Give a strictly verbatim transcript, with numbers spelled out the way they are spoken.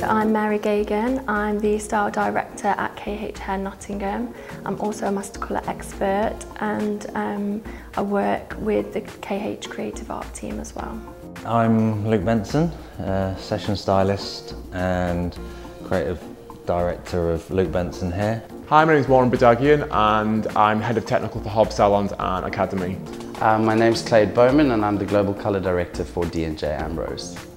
So I'm Mary Gagan, I'm the Style Director at K H Hair Nottingham. I'm also a master colour expert, and um, I work with the K H Creative Art team as well. I'm Luke Benson, uh, session stylist and creative director of Luke Benson Hair. Hi, my name is Warren Badagian and I'm head of technical for Hob Salons and Academy. Uh, my name's Clade Bowman and I'm the global colour director for D and J Ambrose.